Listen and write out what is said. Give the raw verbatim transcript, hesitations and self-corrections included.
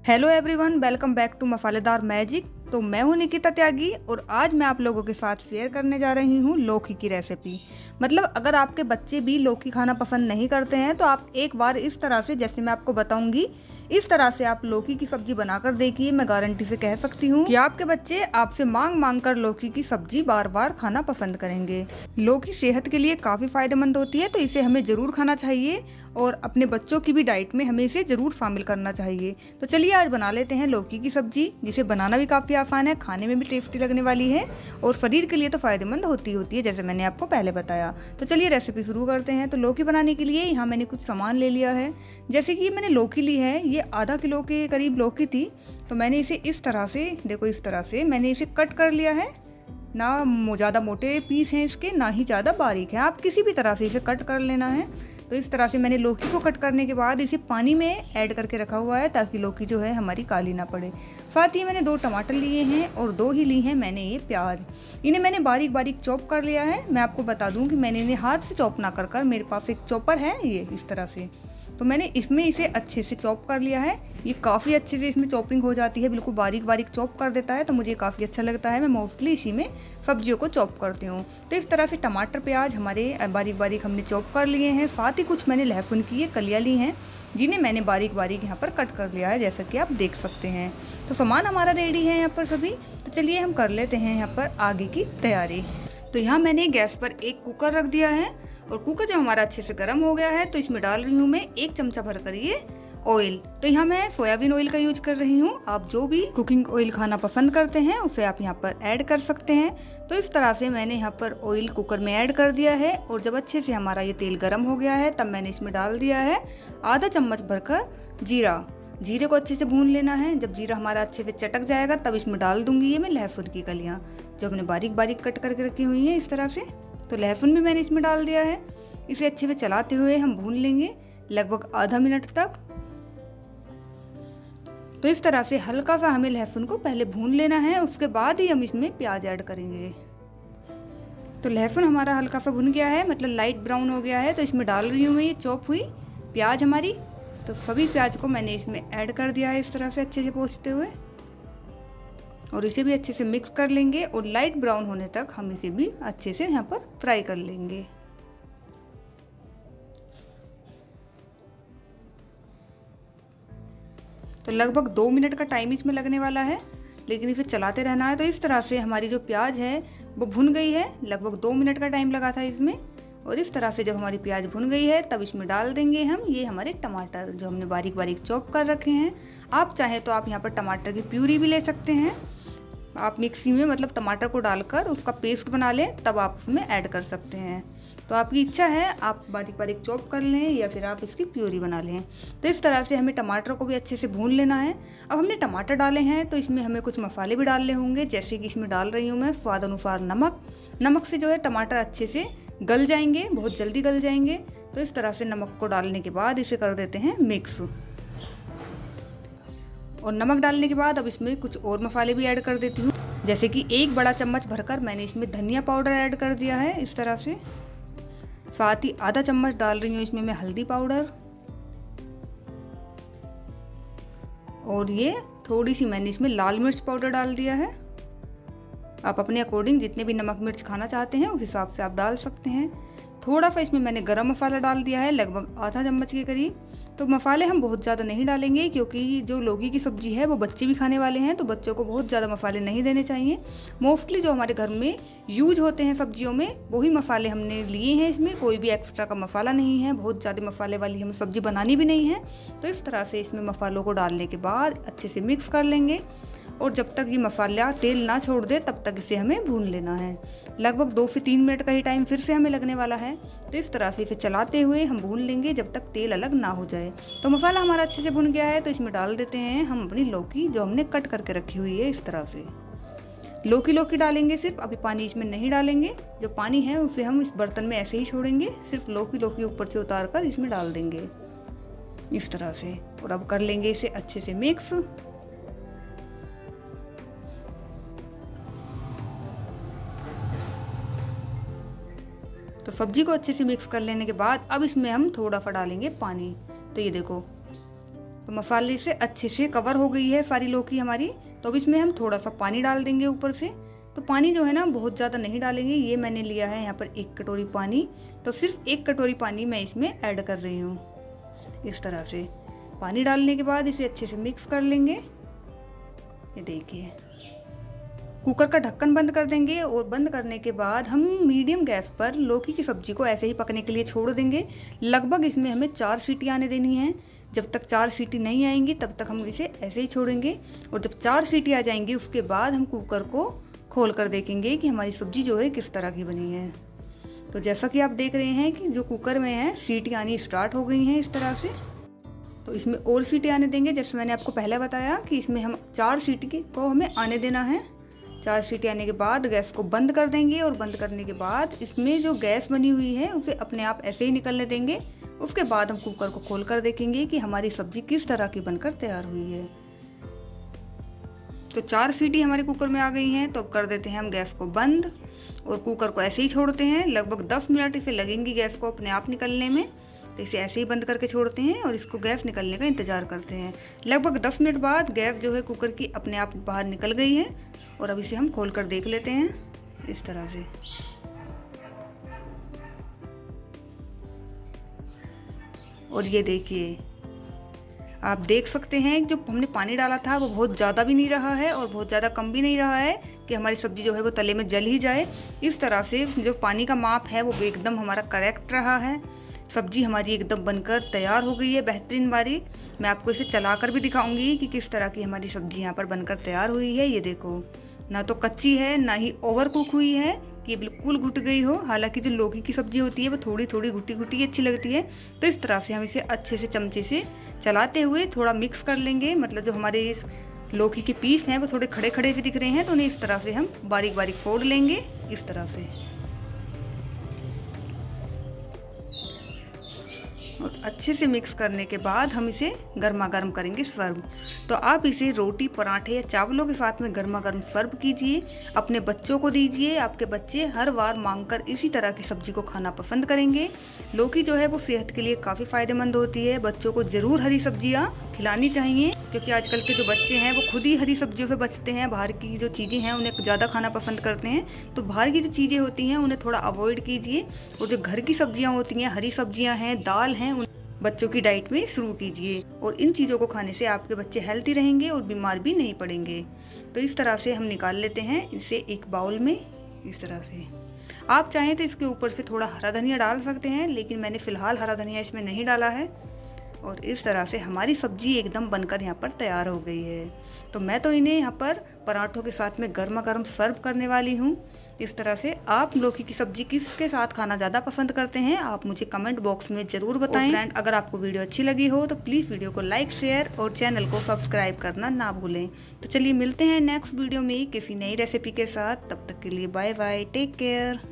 Hello everyone, welcome back to Masaledar magic. तो मैं हूं निकिता त्यागी और आज मैं आप लोगों के साथ शेयर करने जा रही हूं लौकी की रेसिपी। मतलब अगर आपके बच्चे भी लौकी खाना पसंद नहीं करते हैं तो आप एक बार इस तरह से, जैसे मैं आपको बताऊंगी, इस तरह से आप लौकी की सब्जी बनाकर देखिए। मैं गारंटी से कह सकती हूँ कि आपके बच्चे आपसे मांग मांग कर लौकी की सब्जी बार बार खाना पसंद करेंगे। लौकी सेहत के लिए काफ़ी फायदेमंद होती है, तो इसे हमें ज़रूर खाना चाहिए और अपने बच्चों की भी डाइट में हमें इसे ज़रूर शामिल करना चाहिए। तो चलिए आज बना लेते हैं लौकी की सब्जी, जिसे बनाना भी काफ़ी आसान है, खाने में भी टेस्टी लगने वाली है और शरीर के लिए तो फ़ायदेमंद होती होती है, जैसे मैंने आपको पहले बताया। तो चलिए रेसिपी शुरू करते हैं। तो लौकी बनाने के लिए यहाँ मैंने कुछ सामान ले लिया है। जैसे कि मैंने लौकी ली है, ये आधा किलो के करीब लौकी थी। तो मैंने इसे इस तरह से, देखो इस तरह से मैंने इसे कट कर लिया है। ना ज़्यादा मोटे पीस हैं इसके, ना ही ज़्यादा बारीक है, आप किसी भी तरह से इसे कट कर लेना है। तो इस तरह से मैंने लौकी को कट करने के बाद इसे पानी में ऐड करके रखा हुआ है, ताकि लौकी जो है हमारी काली ना पड़े। साथ ही मैंने दो टमाटर लिए हैं और दो ही ली हैं मैंने ये प्याज। इन्हें मैंने बारीक बारीक चॉप कर लिया है। मैं आपको बता दूं कि मैंने इन्हें हाथ से चॉप ना कर कर, मेरे पास एक चॉपर है ये इस तरह से, तो मैंने इसमें इसे अच्छे से चॉप कर लिया है। ये काफ़ी अच्छे से इसमें चॉपिंग हो जाती है, बिल्कुल बारीक बारीक चॉप कर देता है, तो मुझे काफ़ी अच्छा लगता है। मैं मोस्टली इसी में सब्जियों को चॉप करती हूँ। तो इस तरह से टमाटर प्याज हमारे बारीक बारीक हमने चॉप कर लिए हैं। साथ ही कुछ मैंने लहसुन की ये कलियाँ ली हैं, जिन्हें मैंने बारीक बारीक यहाँ पर कट कर लिया है, जैसा कि आप देख सकते हैं। तो सामान हमारा रेडी है यहाँ पर सभी। तो चलिए हम कर लेते हैं यहाँ पर आगे की तैयारी। तो यहाँ मैंने गैस पर एक कुकर रख दिया है और कुकर जब हमारा अच्छे से गर्म हो गया है तो इसमें डाल रही हूँ मैं एक चमचा भर कर ये ऑयल। तो यहाँ मैं सोयाबीन ऑयल का यूज कर रही हूँ। आप जो भी कुकिंग ऑयल खाना पसंद करते हैं उसे आप यहाँ पर ऐड कर सकते हैं। तो इस तरह से मैंने यहाँ पर ऑयल कुकर में ऐड कर दिया है और जब अच्छे से हमारा ये तेल गर्म हो गया है तब मैंने इसमें डाल दिया है आधा चम्मच भरकर जीरा। जीरे को अच्छे से भून लेना है। जब जीरा हमारा अच्छे से चटक जाएगा तब इसमें डाल दूंगी ये मैं लहसुन की कलियाँ, जो हमने बारीक बारीक कट करके रखी हुई हैं इस तरह से। तो लहसुन भी मैंने इसमें डाल दिया है। इसे अच्छे से चलाते हुए हम भून लेंगे लगभग आधा मिनट तक। तो इस तरह से हल्का सा हमें लहसुन को पहले भून लेना है, उसके बाद ही हम इसमें प्याज ऐड करेंगे। तो लहसुन हमारा हल्का सा भुन गया है, मतलब लाइट ब्राउन हो गया है। तो इसमें डाल रही हूँ मैं ये चॉप हुई प्याज हमारी। तो सभी प्याज को मैंने इसमें ऐड कर दिया है इस तरह से अच्छे से पोंछते हुए, और इसे भी अच्छे से मिक्स कर लेंगे और लाइट ब्राउन होने तक हम इसे भी अच्छे से यहाँ पर फ्राई कर लेंगे। तो लगभग दो मिनट का टाइम इसमें लगने वाला है, लेकिन इसे चलाते रहना है। तो इस तरह से हमारी जो प्याज है वो भुन गई है, लगभग दो मिनट का टाइम लगा था इसमें। और इस तरह से जब हमारी प्याज भुन गई है तब इसमें डाल देंगे हम ये हमारे टमाटर, जो हमने बारीक बारीक चॉप कर रखे हैं। आप चाहें तो आप यहाँ पर टमाटर की प्यूरी भी ले सकते हैं। आप मिक्सी में मतलब टमाटर को डालकर उसका पेस्ट बना लें, तब आप उसमें ऐड कर सकते हैं। तो आपकी इच्छा है, आप बारीक बारीक चॉप कर लें या फिर आप इसकी प्यूरी बना लें। तो इस तरह से हमें टमाटर को भी अच्छे से भून लेना है। अब हमने टमाटर डाले हैं तो इसमें हमें कुछ मसाले भी डालने होंगे, जैसे कि इसमें डाल रही हूँ मैं स्वाद अनुसार नमक। नमक से जो है टमाटर अच्छे से गल जाएंगे, बहुत जल्दी गल जाएंगे। तो इस तरह से नमक को डालने के बाद इसे कर देते हैं मिक्स। और नमक डालने के बाद अब इसमें कुछ और मसाले भी ऐड कर देती हूँ, जैसे कि एक बड़ा चम्मच भरकर मैंने इसमें धनिया पाउडर ऐड कर दिया है इस तरह से। साथ ही आधा चम्मच डाल रही हूँ इसमें मैं हल्दी पाउडर, और ये थोड़ी सी मैंने इसमें लाल मिर्च पाउडर डाल दिया है। आप अपने अकॉर्डिंग जितने भी नमक मिर्च खाना चाहते हैं उस हिसाब से आप डाल सकते हैं। थोड़ा सा इसमें मैंने गरम मसाला डाल दिया है, लगभग आधा चम्मच के करीब। तो मसाले हम बहुत ज़्यादा नहीं डालेंगे, क्योंकि जो लौकी की सब्ज़ी है वो बच्चे भी खाने वाले हैं, तो बच्चों को बहुत ज़्यादा मसाले नहीं देने चाहिए। मोस्टली जो हमारे घर में यूज होते हैं सब्जियों में वही मसाले हमने लिए हैं इसमें, कोई भी एक्स्ट्रा का मसाला नहीं है। बहुत ज़्यादा मसाले वाली हमें सब्ज़ी बनानी भी नहीं है। तो इस तरह से इसमें मसालों को डालने के बाद अच्छे से मिक्स कर लेंगे, और जब तक ये मसाला तेल ना छोड़ दे तब तक इसे हमें भून लेना है। लगभग दो से तीन मिनट का ही टाइम फिर से हमें लगने वाला है। तो इस तरह से इसे चलाते हुए हम भून लेंगे जब तक तेल अलग ना हो जाए। तो मसाला हमारा अच्छे से भुन गया है, तो इसमें डाल देते हैं हम अपनी लौकी, जो हमने कट करके रखी हुई है इस तरह से। लौकी लौकी डालेंगे सिर्फ, अभी पानी इसमें नहीं डालेंगे। जो पानी है उसे हम इस बर्तन में ऐसे ही छोड़ेंगे, सिर्फ लौकी लौकी ऊपर से उतार कर इसमें डाल देंगे इस तरह से। और अब कर लेंगे इसे अच्छे से मिक्स। तो सब्जी को अच्छे से मिक्स कर लेने के बाद अब इसमें हम थोड़ा सा डालेंगे पानी। तो ये देखो, तो मसाले से अच्छे से कवर हो गई है सारी लौकी हमारी। तो अब इसमें हम थोड़ा सा पानी डाल देंगे ऊपर से। तो पानी जो है ना बहुत ज़्यादा नहीं डालेंगे। ये मैंने लिया है यहाँ पर एक कटोरी पानी, तो सिर्फ एक कटोरी पानी मैं इसमें ऐड कर रही हूँ। इस तरह से पानी डालने के बाद इसे अच्छे से मिक्स कर लेंगे। ये देखिए, कुकर का ढक्कन बंद कर देंगे और बंद करने के बाद हम मीडियम गैस पर लौकी की सब्ज़ी को ऐसे ही पकने के लिए छोड़ देंगे। लगभग इसमें हमें चार सीटी आने देनी है। जब तक चार सीटी नहीं आएंगी तब तक हम इसे ऐसे ही छोड़ेंगे, और जब चार सीटी आ जाएंगी उसके बाद हम कुकर को खोल कर देखेंगे कि हमारी सब्ज़ी जो है किस तरह की बनी है। तो जैसा कि आप देख रहे हैं कि जो कुकर में है सीटी आनी स्टार्ट हो गई हैं इस तरह से। तो इसमें और सीटी आने देंगे। जैसे मैंने आपको पहले बताया कि इसमें हम चार सीटी को हमें आने देना है। चार सीटी आने के बाद गैस को बंद कर देंगे, और बंद करने के बाद इसमें जो गैस बनी हुई है उसे अपने आप ऐसे ही निकलने देंगे। उसके बाद हम कुकर को खोल कर देखेंगे कि हमारी सब्ज़ी किस तरह की बनकर तैयार हुई है। तो चार सीटी हमारे कुकर में आ गई हैं। तो अब कर देते हैं हम गैस को बंद और कुकर को ऐसे ही छोड़ते हैं। लगभग दस मिनट इसे लगेंगी गैस को अपने आप निकलने में। तो इसे ऐसे ही बंद करके छोड़ते हैं और इसको गैस निकलने का इंतज़ार करते हैं। लगभग दस मिनट बाद गैस जो है कुकर की अपने आप बाहर निकल गई है, और अब इसे हम खोल कर देख लेते हैं इस तरह से। और ये देखिए, आप देख सकते हैं जो हमने पानी डाला था वो बहुत ज़्यादा भी नहीं रहा है और बहुत ज़्यादा कम भी नहीं रहा है कि हमारी सब्ज़ी जो है वो तले में जल ही जाए। इस तरह से जो पानी का माप है वो एकदम हमारा करेक्ट रहा है। सब्ज़ी हमारी एकदम बनकर तैयार हो गई है बेहतरीन वाली। मैं आपको इसे चलाकर भी दिखाऊंगी कि किस तरह की हमारी सब्ज़ी यहाँ पर बनकर तैयार हुई है। ये देखो, ना तो कच्ची है ना ही ओवर कुक हुई है कि बिल्कुल घुट गई हो। हालांकि जो लौकी की सब्ज़ी होती है वो थोड़ी थोड़ी घुटी घुटी अच्छी लगती है। तो इस तरह से हम इसे अच्छे से चमचे से चलाते हुए थोड़ा मिक्स कर लेंगे। मतलब जो हमारे इस लौकी के पीस हैं वो थोड़े खड़े खड़े से दिख रहे हैं, तो उन्हें इस तरह से हम बारीक बारीक फोड़ लेंगे इस तरह से। और अच्छे से मिक्स करने के बाद हम इसे गर्मा गर्म करेंगे सर्व। तो आप इसे रोटी, पराठे या चावलों के साथ में गर्मा गर्म सर्व कीजिए, अपने बच्चों को दीजिए। आपके बच्चे हर बार मांगकर इसी तरह की सब्जी को खाना पसंद करेंगे। लौकी जो है वो सेहत के लिए काफ़ी फ़ायदेमंद होती है। बच्चों को ज़रूर हरी सब्जियाँ खिलानी चाहिए, क्योंकि आजकल के जो बच्चे हैं वो खुद ही हरी सब्जियों से बचते हैं। बाहर की जो चीज़ें हैं उन्हें ज़्यादा खाना पसंद करते हैं। तो बाहर की जो चीज़ें होती हैं उन्हें थोड़ा अवॉइड कीजिए, और जो घर की सब्जियाँ होती हैं, हरी सब्जियाँ हैं, दाल हैं, उन बच्चों की डाइट में शुरू कीजिए। और इन चीज़ों को खाने से आपके बच्चे हेल्थी रहेंगे और बीमार भी नहीं पड़ेंगे। तो इस तरह से हम निकाल लेते हैं इसे एक बाउल में इस तरह से। आप चाहें तो इसके ऊपर से थोड़ा हरा धनिया डाल सकते हैं, लेकिन मैंने फ़िलहाल हरा धनिया इसमें नहीं डाला है। और इस तरह से हमारी सब्ज़ी एकदम बनकर यहाँ पर तैयार हो गई है। तो मैं तो इन्हें यहाँ पर पराठों के साथ में गर्मा गर्म सर्व करने वाली हूँ। इस तरह से आप लौकी की सब्ज़ी किसके साथ खाना ज़्यादा पसंद करते हैं आप मुझे कमेंट बॉक्स में ज़रूर बताएं। फ्रेंड, अगर आपको वीडियो अच्छी लगी हो तो प्लीज़ वीडियो को लाइक, शेयर और चैनल को सब्सक्राइब करना ना भूलें। तो चलिए मिलते हैं नेक्स्ट वीडियो में किसी नई रेसिपी के साथ। तब तक के लिए बाय बाय, टेक केयर।